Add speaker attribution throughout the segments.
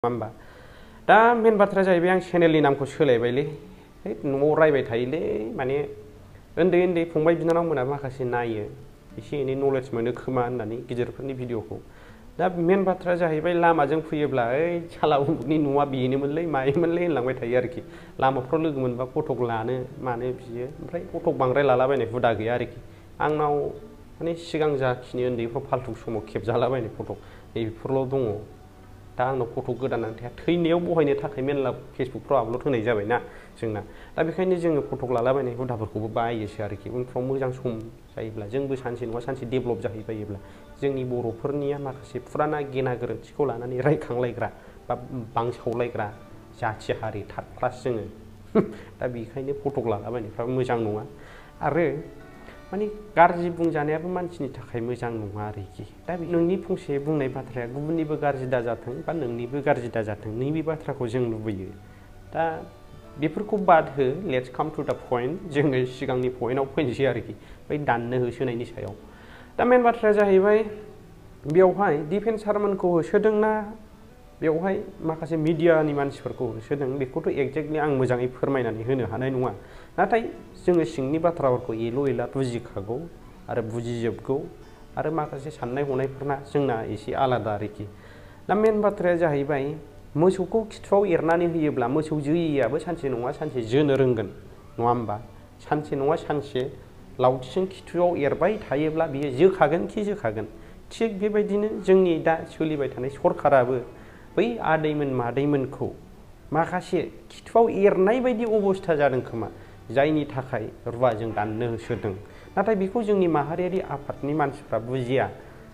Speaker 1: होमबा दा मेन बाथ्राया जाहैबाय आं चेनेलनि नामखौ सोलायबायलै न'आव रायबाय थायोलै माने उन्दै फंबाय बिनानावमोना माखासे नायो एसे एनै नलेज मोनो खोमा होननानै गिदिरफोरनि भिडिअखौ दा मेन बाथ्राया जाहैबाय लामाजों फैयोब्ला साला उमुकनि न'आ बेनोमोनलै मायोमोनलै होनलांबाय थायो आरोखि लामाफ्राव लोगो मोनबा फटक लानो मानो बियो ओमफ्राय फटक बांद्राय लालाबायनाय हुदा गैया आरोखि आंनाव माने सिगां जाखिनि उन्दैफ्राव फाल्तु समाव खेबजालाबायनाय फटक नैबेफोरल' दङ दा आंनाव फटक गोदानानै थाया थैनायाव बहायनो थाखाय मेनला फेसबुकफ्राव आपल'ड होनाय जाबायना जोंना दा बेखायनो जोङो फटक लालाबायनाय हुदाफोरखौबो बायोसो आरोखि उनफ्राव मोजां सम जायोब्ला जोंबो सानसे नङा सानसे डेभेलप जाहैबायोब्ला जोंनि बर'फोरनिया माखासे फुराना गेना गोरोन्थिखौ लानानै रायखांलायग्रा बा बांसावलायग्रा जाथि हारि थार्ड क्लास जोङो दा बेखायनो फटक लालाबायनायफ्राबो मोजां नङा आरो माने गाज्रि बुंजानायाबो मानसिनि थाखाय मोजां नङा आरोखि दा नोंनि फंसे बुंनाय बाथ्राया गुबुननिबो गाज्रि दाजाथों बा नोंनिबो गाज्रि दाजाथों नैबे बाथ्राखौ जों लुबैयो दा बेफोरखौ बाद हो लेट्स काम टु दा पइन्ट जोङो सिगांनि पइन्टआव फैनोसै आरोखि बै दाननो होसोनायनि सायाव दा मेन बाथ्राया जाहैबाय बेवहाय डिफेन्स सारमोनखौ होसोदोंना बेवहाय माखासे मिडियानि मानसिफोरखौ होसोदों बेखौथ' एक्जेक्टलि आं मोजाङै फोरमायनानै होनो हानाय नङा नाथाय जोङो सिंनि बाथ्राफोरखौ एल' बुजिखागौ आरो बुजिजोबगौ आरो माखासे साननाय हनायफोरना जोंना एसे आलादा आरोखि दा मेन बाथ्राया जाहैबाय मोसौखौ खिथुआव एरनानै होयोब्ला मोसौ जोयैयाबो सानसे नङा सानसे जोनो रोंगोन नङा होमबा सानसे नङा सानसे लावथिजों खिथुआव एरबाय थायोब्ला बियो जोखागोन थिग बेबायदिनो जोंनि दा सोलिबाय थानाय सरकाराबो बै आदैमोन मादैमोनखौ माखासे खिथुआव एरनाय बायदि अबस्था जादों खोमा जायनि थाखाय रुवाजों दाननो होसोदों नाथाय बेखौ जोंनि माहारियारि आफादनि मानसिफ्रा बुजिया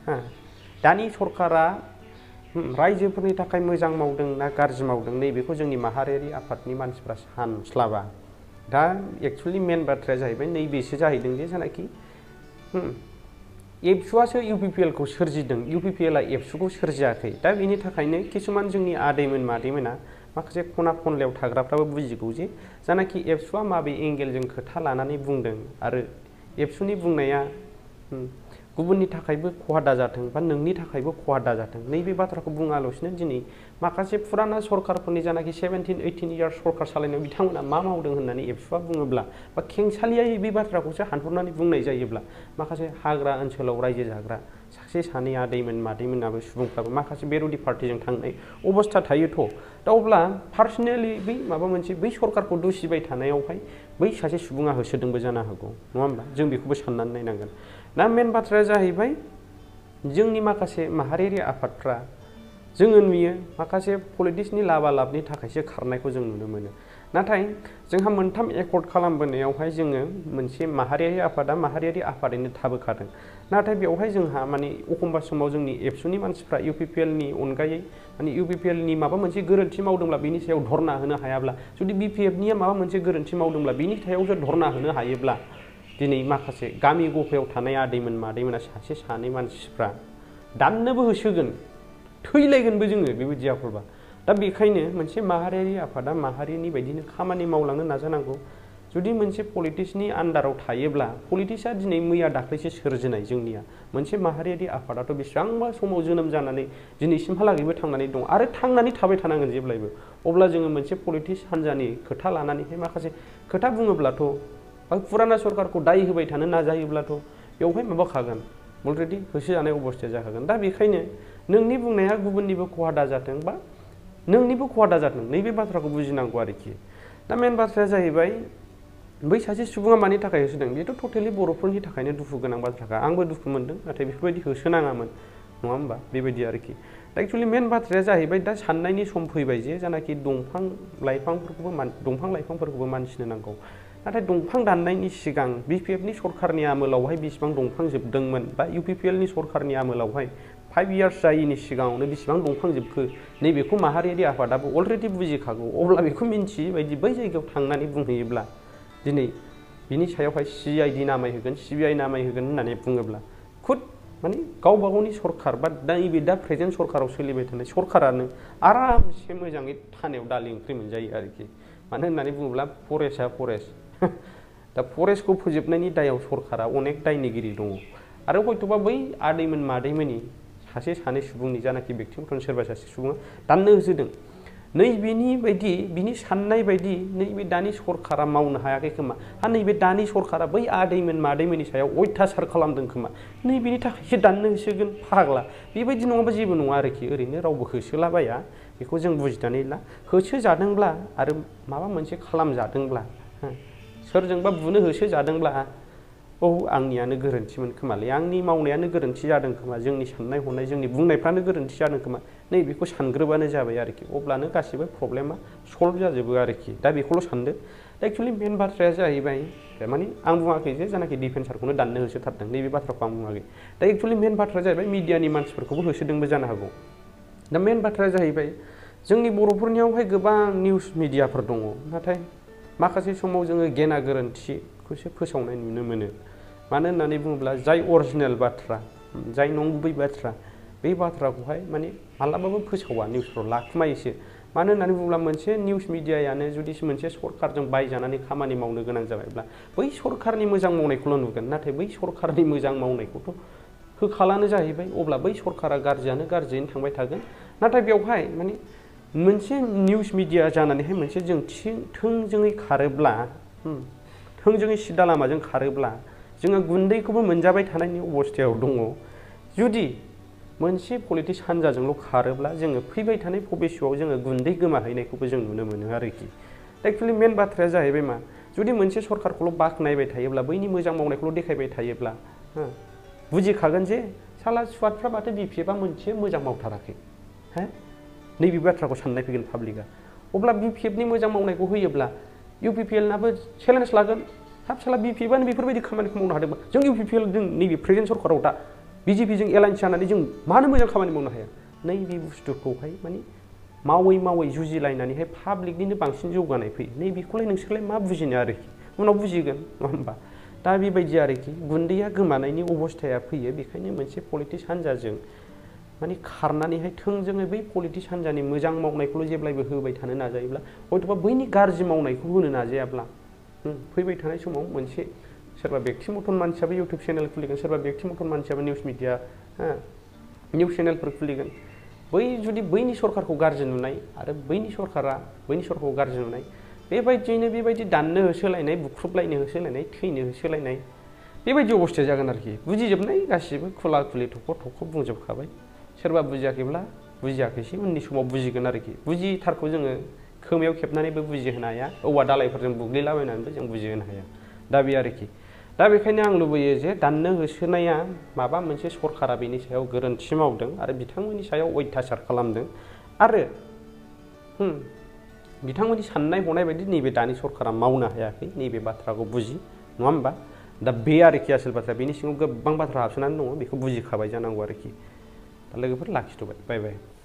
Speaker 1: दानि सरकारा रायजोफोरनि थाखाय मोजां मावदों ना गाज्रि मावदों नैबेखौ जोंनि माहारियारि आफादनि मानसिफ्रा सानस्लाबा दा एक्सुवेलि मेन बाथ्राया जाहैबाय नैबेसो जाहैदों जे जेनाखि एबसुआसो इउपिपिएलखौ सोरजिदों इउपिपिएलआ एबसुखौ सोरजियाखै दा बेनि थाखायनो किसुमान जोंनि आदैमोन मादैमोना माखासे खना खनलायाव थाग्राफ्राबो बुजिगौ जे जानाखि एबसुआ माबे एंगेलजों खोथा लानानै बुंदों आरो एबसुनि बुंनाया गुबुननि थाखायबो खहा दाजाथों बा नोंनि थाखायबो खहा दाजाथों नैबे बाथ्राखौ बुङाल'सिनो दिनै माखासे फुराना सरकारफोरनि जानाखि 17-18 इयार्स सरकार सालायनायाव बिथांमोना मा मावदों होननानै एबसुआ बुङोब्ला बा खेंसालियायै बे बाथ्राखौसो हानहरनानै बुंनाय जायोब्ला माखासे हाग्रा ओनसोलाव रायजो जाग्रा सासे सानै आदैमोन मादैमोनाबो सुबुंफ्राबो माखासे बेर'दि पार्टिजों थांनाय अबस्था थायोथ' दा अब्ला पार्सनेलि बै माबा मोनसे बै सरकारखौ दुसिबाय थानायावहाय बै सासे सुबुङा होसोदोंबो जानो हागौ नङा होमबा जों बेखौबो साननानै नायनांगोन दा मेन बाथ्राया जाहैबाय जोंनि माखासे माहारियारि आफादफ्रा जोङो नुयो माखासे पलिटिक्सनि लाबालाबनि थाखायसो खारनायखौ जों नुनो मोनो नाथाय जोंहा मोनथाम एकर्ड खालामबोनायावहाय जोङो मोनसे माहारियारि आफादा माहारियारि आफादैनो थाबोखादों नाथाय बेवहाय जोंहा माने एखमबा समाव जोंनि एबसुनि मानसिफ्रा इउपिपिएलनि अनगायै माने इउपिपिएलनि माबा मोनसे गोरोन्थि मावदोंब्ला बिनि सायाव धरना होनो हायाब्ला जुदि बिपिएफनिया माबा मोनसे गोरोन्थि मावदोंब्ला बिनि सायावसो धरना होनो हायोब्ला दिनै माखासे गामि गफायाव थानाय आदैमोन मादैमोना सासे सानै मानसिफ्रा दाननोबो होसोगोन थैलायगोनबो जोङो बेबायदि जाफोरबा दा बेखायनो मोनसे माहारियारि आफादा माहारिनि बायदिनो खामानि मावलांनो नाजानांगौ जुदि मोनसे पलिटिक्सनि आन्दाराव थायोब्ला पलिटिक्सआ दिनै मैया दाख्लैसो सोरजिनाय जोंनिया मोनसे माहारियारि आफादाथ' बेसेबांबा समाव जोनोम जानानै दिनैसिमहालागैबो थांनानै दं आरो थांनानै थाबाय थानांगोन जेब्लायबो अब्ला जोङो मोनसे पलिटिक्स हान्जानि खोथा लानानैहाय माखासे खोथा बुङोब्लाथ' फुराना सरकारखौ दाय होबाय थानो नाजायोब्लाथ' बेवहाय माबाखागोन अलरेडि होसोजानाय अबस्थाया जाखागोन दा बेखायनो नोंनि बुंनाया गुबुननिबो खहा दाजाथों बा नोंनिबो खहा दाजाथों नैबे बाथ्राखौ बुजिनांगौ आरोखि दा मेन बाथ्राया जाहैबाय बै सासे सुबुङा मानि थाखाय होसोदों बेथ' टटेलि बर'फोरनि थाखायनो दुखु गोनां बाथ्राखा आंबो दुखु मोनदों नाथाय बेफोरबायदि होसोनाङामोन नङा होमबा बेबायदि आरोखि दा एक्सुवेलि मेन बाथ्राया जाहैबाय दा साननायनि सम फैबाय जे जानाखि दंफां लाइफांफोरखौबो मानसिनो नांगौ नाथाय दंफां दाननायनि सिगां बिपिएफनि सरकारनि आमोलावहाय बेसेबां दंफां जोबदोंमोन बा इउपिपिएलनि सरकारनि आमोलावहाय 5 इयार्स जायैनि सिगाङावनो बेसेबां दंफां जोबखो नैबेखौ माहारियारि आफादाबो अलरेडि बुजिखागौ अब्ला बेखौ मिन्थियै बायदि बै जायगायाव थांनानै बुंहैयोब्ला दिनै बिनि सायावहाय सिआइडि नामायहोगोन सिबिआइ नामायहोगोन होननानै बुङोब्ला खुद माने गावबा गावनि सरकार बा नैबे दा प्रेजेन्ट सरकाराव सोलिबाय थानाय सरकारानो आरामसे मोजाङै थानायाव दालि ओंख्रि मोनजायो आरोखि मानो होननानै बुङोब्ला फरेस्टआ फरेस्ट दा फरेस्टखौ फोजोबनायनि दायाव सरकारा अनेक दायनिगिरि दङ आरो हयथ'बा बै आदैमोन मादैमोननि सासे सानै सुबुंनि जानाखि व्यक्तिगत सोरबा सासे सुबुङा दाननो होसोदों नैबेनि बायदि बिनि साननाय बायदि नैबे दानि सरकारा मावनो हायाखै खोमा नैबे दानि सरकारा बै आदैमोन मादैमोननि सायाव अयथासार खालामदों खोमा नैबेनि थाखायसो दाननो होसोगोन फाग्ला बेबायदि नङाबा जेबो नङा आरोखि ओरैनो रावबो होसोलाबाया बेखौ जों बुजिनानै ला होसोजादोंब्ला आरो माबा मोनसे खालामजादोंब्ला सोरजोंबा बुनो होसोजादोंब्ला आंनियानो गोरोन्थिमोन खोमालै आंनि मावनायानो गोरोन्थि जादों खोमा जोंनि साननाय हनाय जोंनि बुंनायफ्रानो गोरोन्थि जादों खोमा नैबेखौ सानग्रोबानो जाबाय आरोखि अब्लानो गासिबो प्रब्लेमा सल्भ जाजोबो आरोखि दा बेखौल' सानदो दा एक्चुअलि मेन बाथ्राया जाहैबाय माने आं बुङाखै जे जानाखि डिफेन्सारखौनो दाननो होसोथारदों नैबे बाथ्राखौ आं बुङाखै दा एक्चुअलि मेन बाथ्राया जाहैबाय मिडियानि मानसिफोरखौबो होसोदोंबो जानो हागौ दा मेन बाथ्राया जाहैबाय जोंनि बर'फोरनियावहाय गोबां निउस मिडियाफोर दङ नाथाय माखासे समाव जोङो गेना गोरोन्थिखौसो फोसावनाय नुनो मोनो मानो होननानै बुङोब्ला जाय अरिजिनेल बाथ्रा जाय नंगुबै बाथ्रा बे बाथ्राखौहाय माने मालाबाबो फोसावा निउसफ्राव लाखुमायोसो मानो होननानै बुङोब्ला मोनसे निउस मिडियायानो जुदि मोनसे सरकारजों बायजानानै खामानि मावनो गोनां जाबायब्ला बै सरकारनि मोजां मावनायखौल' नुगोन नाथाय बै सरकारनि मोजां मावनायखौथ' होखालानो जाहैबाय अब्ला बै सरकारा गाज्रियानो गाज्रियैनो थांबाय थागोन नाथाय बेवहाय माने मोनसे निउस मिडिया जानानैहाय मोनसे जों थोंजोङै खारोब्ला थोंजोङै सिदा लामाजों खारोब्ला जोङो गुन्दैखौबो मोनजाबाय थानायनि अबस्थायाव दङ जुदि मोनसे पलिटिक्स हान्जाजोंल' खारोब्ला जोङो फैबाय थानाय भबिष्यआव जोङो गुन्दै गोमाहैनायखौबो जों नुनो मोनो आरोखि एक्चुअलि मेन बाथ्राया जाहैबाय मा जुदि मोनसे सरकारखौल' बाख्नायबाय थायोब्ला बैनि मोजां मावनायखौल' देखायबाय थायोब्ला बुजिखागोन जे साला सुवादफ्रा माथो बिपिएफआ मोनसे मोजां मावथाराखै नैबे बाथ्राखौ साननाय फैगोन पाब्लिकआ अब्ला बिपिएफनि मोजां मावनायखौ होयोब्ला इउपिपिएलनाबो चेलेन्ज लागोन हाब साला बिपिएफआनो बेफोरबायदि खामानिखौ मावनो हादोंमोन जों इउपिपिएल जों नैबे प्रेजेन्ट सरकाराव दा बिजेपिजों एलायन्स जानानै जों मानो मोजां खामानि मावनो हाया नैबे बुस्थुखौहाय माने मावै मावै जुजिलायनानैहाय पाब्लिकनिनो बांसिन जौगानाय फैयो नैबेखौलाय नोंसोरलाय मा बुजिनो आरोखि उनाव बुजिगोन नङा होमबा दा बेबायदि आरोखि गुन्दैया गोमानायनि अबस्थाया फैयो बेखायनो मोनसे पलिटिक्स हान्जाजों माने खारनानैहाय थोंजोङै बै पलिटिक्स हान्जानि मोजां मावनायखौल' जेब्लायबो होबाय थानो नाजायोब्ला हयथ'बा बैनि गाज्रि मावनायखौ होनो नाजायाब्ला फैबाय थानाय समाव मोनसे सोरबा व्यक्तिगत मानसियाबो इउटुब चेनेल खुलिगोन सोरबा व्यक्तिगत मानसियाबो निउस मिडिया निउस चेनेलफोर खुलिगोन जुदि बैनि सरकारखौ गाज्रि नुनाय आरो बैनि सरकारखौ गाज्रि नुनाय बेबायदियैनो बेबायदि दाननो होसोलायनाय बुख्रुबलायनो होसोलायनाय थैनो होसोलायनाय बेबायदि अबस्थाया जागोन आरोखि बुजिजोबनाय गासिबो खुला खुलि थख' बुंजोबखाबाय सोरबा बुजियाखैब्ला बुजियाखैसै उननि समाव बुजिगोन आरोखि बुजिथारखौ जोङो खोमायाव खेबनानैबो बुजिहोनो हाया औवा दालायफोरजों बुग्लिलाबायनानैबो जों बुजिहोनो हाया दा बे आरोखि दा बेखायनो आं लुबैयो जे दाननो होसोनाया माबा मोनसे सरकारा बेनि सायाव गोरोन्थि मावदों आरो बिथांमोननि सायाव अयथासार खालामदों आरो बिथांमोननि साननाय हनाय बायदि नैबे दानि सरकारा मावनो हायाखै नैबे बाथ्राखौ बुजि नङा होमबा दा बे आरोखि आसोल बाथ्रा बेनि सिङाव गोबां बाथ्रा हाबसोनानै दङ बेखौ बुजिखाबाय जानांगौ आरोखि दा लोगोफोर लाखिथ'बाय बाय बाय